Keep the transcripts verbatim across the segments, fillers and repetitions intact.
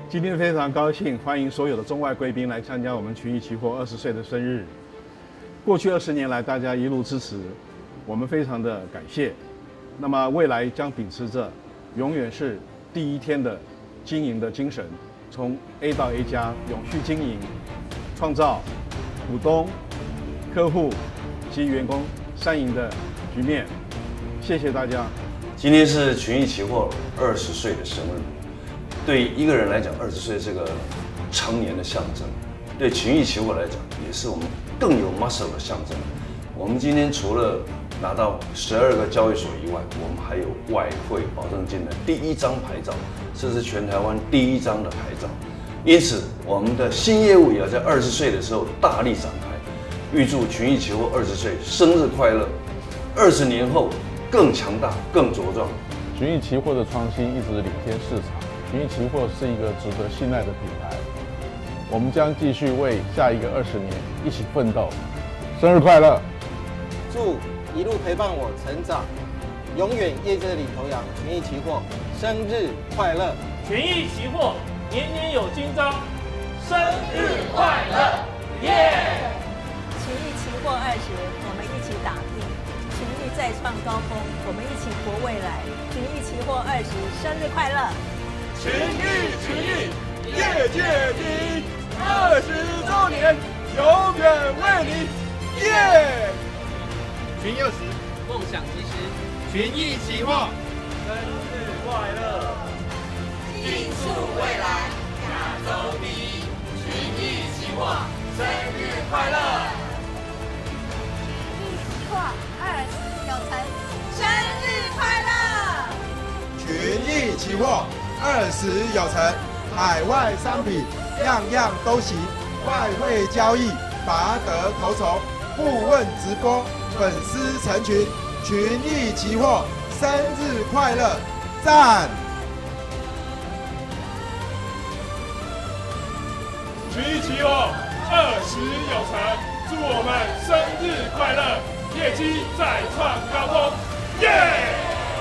今天非常高兴，欢迎所有的中外贵宾来参加我们群益期货二十岁的生日。过去二十年来，大家一路支持，我们非常的感谢。那么未来将秉持着永远是第一天的经营的精神，从 A 到 A 加，永续经营，创造股东、客户及员工三赢的局面。谢谢大家。 今天是群益期货二十岁的生日。对一个人来讲，二十岁是个成年的象征；对群益期货来讲，也是我们更有 muscle 的象征。我们今天除了拿到十二个交易所以外，我们还有外汇保证金的第一张牌照，这是全台湾第一张的牌照。因此，我们的新业务也要在二十岁的时候大力展开。预祝群益期货二十岁生日快乐！二十年后更强大、更茁壮。 群益期货的创新一直领先市场。群益期货是一个值得信赖的品牌，我们将继续为下一个二十年一起奋斗。生日快乐！ 祝一路陪伴我成长，永远业界的领头羊群益期货生日快乐！ 群益期货年年有今朝，生日快乐！耶！ 群益期货二十，我们一起打拼；群益再创高峰，我们一起搏未来。群益期货二十，生日快乐！ 群益群益，业界第一，二十周年，永远为你，耶！ 群益二十，梦想其实，群益期货， 生日快乐！ 竞速未来，亚洲第一，群益期货，生日快乐！ 群益期货二十有成，生日快乐！ 群益期货。二十有成，海外商品样样都行，外汇交易拔得头筹，顾问直播，粉丝成群，群益期货生日快乐，赞！ 群益期货二十有成，祝我们生日快乐，业绩再创高峰，耶！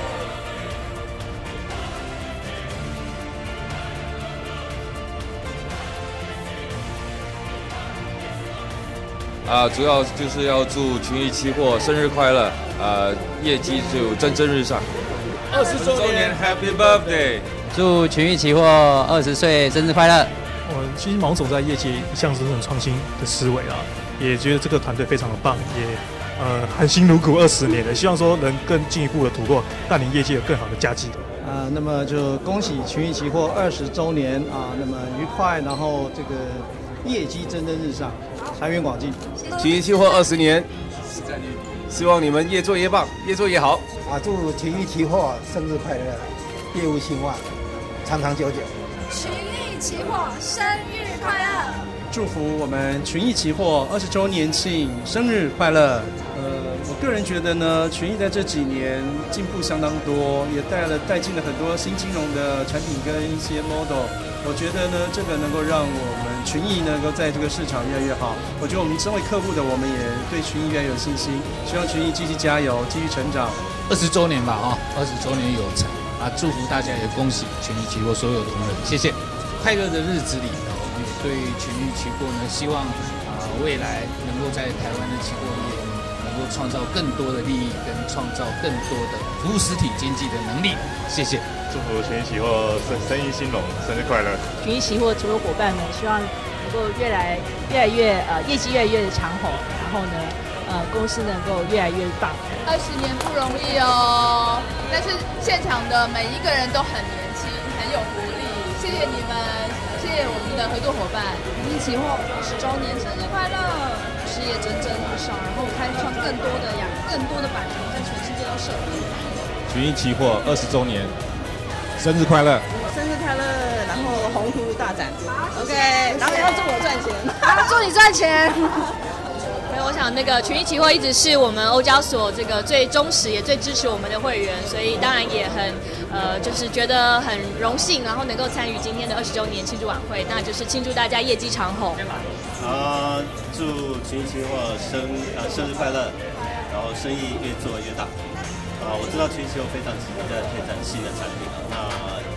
啊，主要就是要祝群益期货生日快乐，啊，业绩就蒸蒸日上。 二十周年 ，Happy Birthday！ 祝群益期货二十岁生日快乐！ 我其实毛总在业界一向是很创新的思维啊，也觉得这个团队非常的棒，也呃含辛茹苦二十年了，希望说能更进一步的突破，带领业界有更好的佳绩。 啊，那么就恭喜群益期货二十周年啊，那么愉快，然后这个业绩蒸蒸日上。财源广进， 群益期货二十年，希望你们越做越棒，越做越好。 啊，祝群益期货生日快乐，业务兴旺，长长久久。 群益期货生日快乐！ 祝福我们群益期货二十周年庆生日快乐！呃，我个人觉得呢，群益在这几年进步相当多，也带了带进了很多新金融的产品跟一些 model。我觉得呢，这个能够让我们群益能够在这个市场越来越好。我觉得我们身为客户的，我们也对群益越来越有信心。希望群益继续加油，继续成长。 二十周年吧，啊，二十周年有成啊！祝福大家，也恭喜群益期货所有的同仁，谢谢。快乐的日子里，我们也对群益期货呢，希望啊未来能够在台湾的期货业能够创造更多的利益，跟创造更多的服务实体经济的能力。谢谢。 祝福群益期货生生意兴隆，生日快乐！ 群益期货所有伙伴们，希望能够越来越来越呃业绩越来越的长红，然后呢呃公司能够越来越棒。 二十年不容易哦，但是现场的每一个人都很年轻，很有活力。谢谢你们，谢谢我们的合作伙伴。 群益期货二十周年生日快乐！事业蒸蒸日上，然后开创更多的呀更多的版图，在全世界都设立。 群益期货二十周年。生日快乐！ 生日快乐！然后宏图大展 ，OK， 然后也要祝我赚钱， 啊，祝你赚钱。 所以我想，那个群益期货一直是我们欧交所这个最忠实也最支持我们的会员，所以当然也很呃，就是觉得很荣幸，然后能够参与今天的二十周年庆祝晚会，那就是庆祝大家业绩长红。 啊，祝群益期货生呃生日快乐，然后生意越做越大。啊，我知道群益期货非常积极在推展新的产品，那希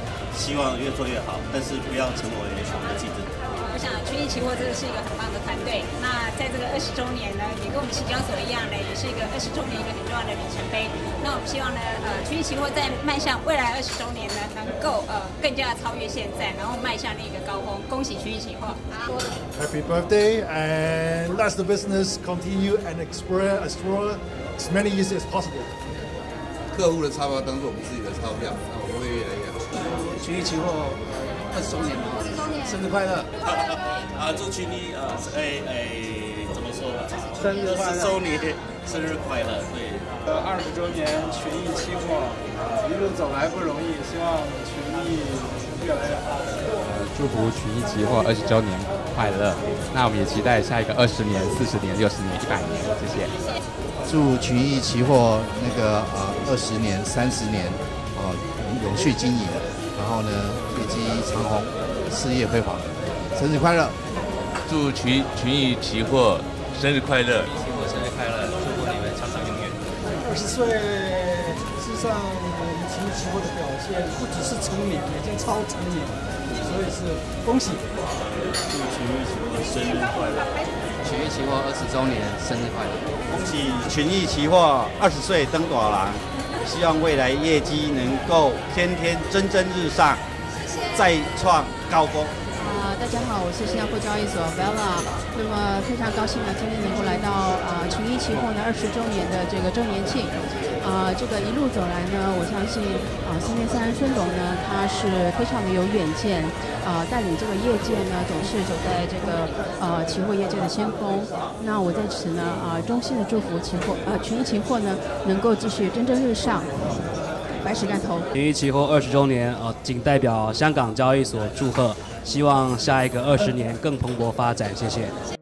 希望越做越好，但是不要成为我们的竞争。 我想群益期货这个是一个很棒的团队。那在这个二十周年呢，也跟我们期交所一样呢，也是一个二十周年一个很重要的里程碑。那我们希望呢，呃，群益期货在迈向未来二十周年呢，能够呃更加超越现在，然后迈向另一个高峰。恭喜群益期货！ Happy birthday, and let the business continue and explore, explore as many years as possible. 客户的钞票当做我们自己的钞票，那我们会越来越好。 群益期货二十周年嘛，生日快乐！ 啊，祝群益呃，哎哎，怎么说呢？ 生日快乐！ 二十周年，生日快乐！对， 呃，二十周年群益期货一路走来不容易，希望群益越来越好。 呃，祝福群益期货二十周年快乐！那我们也期待下一个二十年、四十年、六十年、一百年，谢谢。 祝群益期货那个呃二十年、三十年，呃永续经营，然后呢业绩长虹，事业辉煌，生日快乐！ 祝群群益期货生日快乐！ 期货生日快乐！祝福你们长长永远。 二十岁，事实上我们群益期货的表现不只是成年，已经超成年，所以是恭喜！ 祝群益期货生日快乐！ 群益期货二十周年生日快乐！ 恭喜群益期货二十岁登大人，希望未来业绩能够天天蒸蒸日上，再创高峰。 啊、呃，大家好，我是新加坡交易所 Bella。那么非常高兴呢，今天能够来到啊、呃、群益期货呢二十周年的这个周年庆。啊、呃，这个一路走来呢，我相信啊，三面三孙董呢，他是非常的有远见，啊、呃，带领这个业界呢，总是走在这个呃期货业界的先锋。那我在此呢，啊、呃，衷心的祝福期货呃群益期货呢，能够继续蒸蒸日上，百尺竿头。 群益期货二十周年，呃，仅代表香港交易所祝贺，希望下一个二十年更蓬勃发展，谢谢。